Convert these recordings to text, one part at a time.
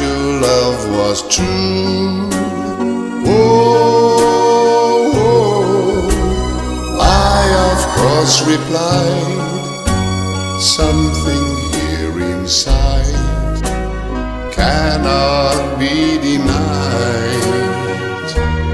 true love was true. Oh, I of course replied, something here inside cannot be denied.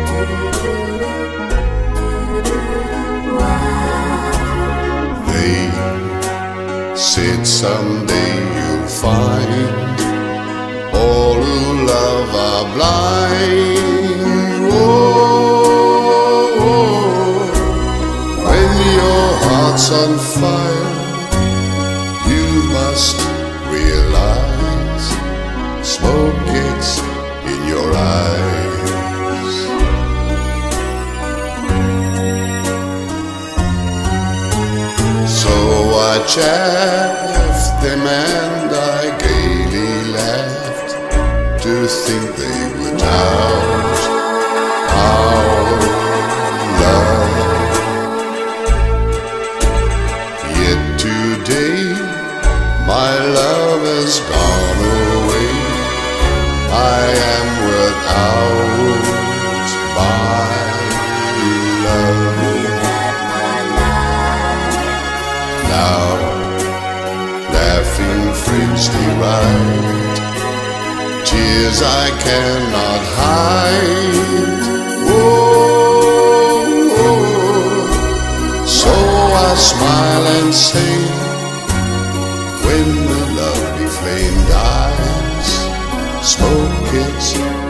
They said someday you'll find all who love are blind. Oh, when your heart's on fire, you must realize smoke gets in your eyes. So I chaffed them and I gaily laughed to think they would doubt our love. Yet today my love has gone away. I am without my love. Now laughing friends deride tears I cannot hide. Oh, so I smile and say, when the lovely flame dies, smoke gets